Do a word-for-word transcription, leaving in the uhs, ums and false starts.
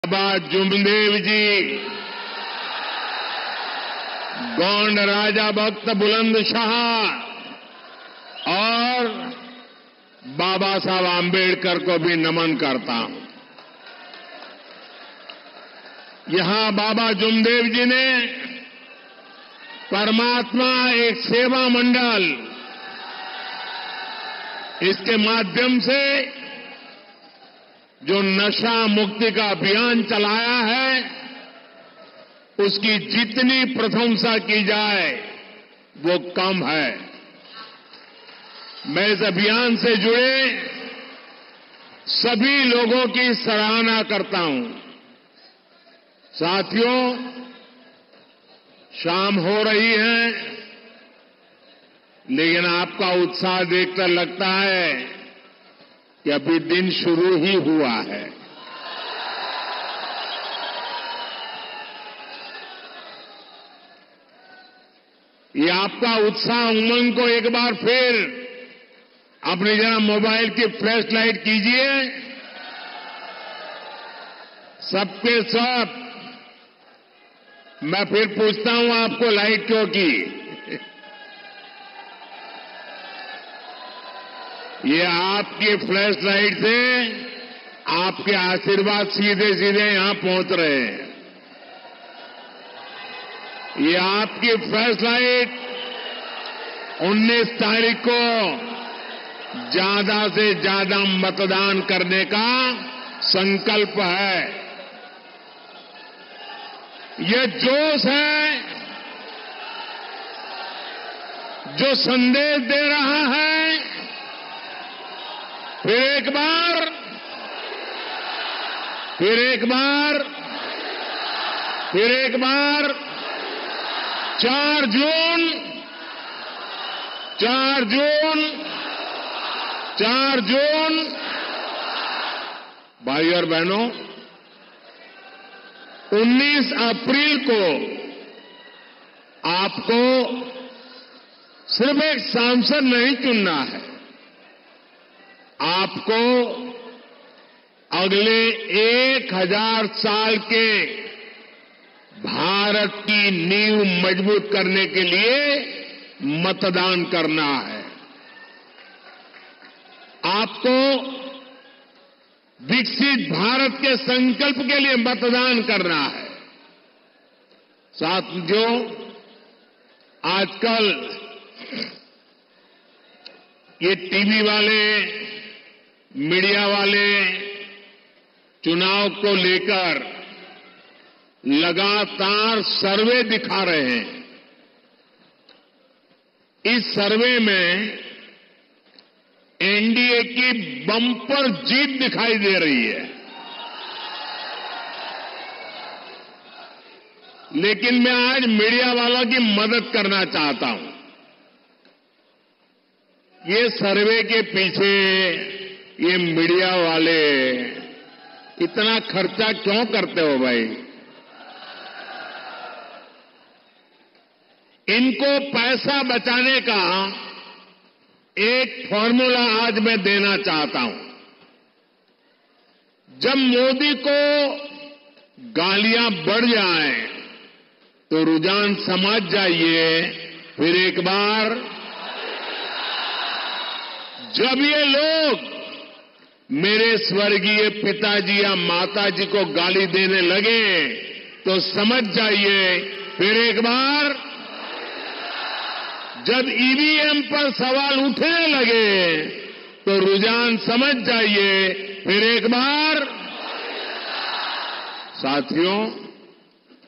बाबा जुमदेव जी, गोंड राजा भक्त बुलंद शाह और बाबा साहब आम्बेडकर को भी नमन करता हूं। यहां बाबा जुमदेव जी ने परमात्मा एक सेवा मंडल, इसके माध्यम से जो नशा मुक्ति का अभियान चलाया है, उसकी जितनी प्रशंसा की जाए वो कम है। मैं इस अभियान से जुड़े सभी लोगों की सराहना करता हूं। साथियों, शाम हो रही है, लेकिन आपका उत्साह देखकर लगता है कि अभी दिन शुरू ही हुआ है। ये आपका उत्साह उमंग को एक बार फिर अपनी जरा मोबाइल की फ्लैश लाइट कीजिए। सबके सब मैं फिर पूछता हूं, आपको लाइट क्यों की? ये आपकी फ्लैश लाइट से आपके आशीर्वाद सीधे सीधे यहां पहुंच रहे हैं। ये आपकी फ्लैश लाइट उन्नीस तारीख को ज्यादा से ज्यादा मतदान करने का संकल्प है। ये जोश है जो संदेश दे रहा है, फिर एक बार फिर एक बार फिर एक बार चार जून चार जून चार जून भाई और बहनों, उन्नीस अप्रैल को आपको सिर्फ एक सांसद नहीं चुनना है, आपको अगले एक हजार साल के भारत की नींव मजबूत करने के लिए मतदान करना है। आपको विकसित भारत के संकल्प के लिए मतदान करना है। साथियों, आजकल ये टीवी वाले, मीडिया वाले चुनाव को लेकर लगातार सर्वे दिखा रहे हैं। इस सर्वे में एनडीए की बम्पर जीत दिखाई दे रही है, लेकिन मैं आज मीडिया वालों की मदद करना चाहता हूं। ये सर्वे के पीछे ये मीडिया वाले इतना खर्चा क्यों करते हो भाई? इनको पैसा बचाने का एक फॉर्मूला आज मैं देना चाहता हूं। जब मोदी को गालियां बढ़ जाएं तो रुझान समझ जाइए, फिर एक बार जब ये लोग मेरे स्वर्गीय पिताजी या माताजी को गाली देने लगे तो समझ जाइए, फिर एक बार जब ईवीएम पर सवाल उठने लगे तो रुझान समझ जाइए, फिर एक बार। साथियों,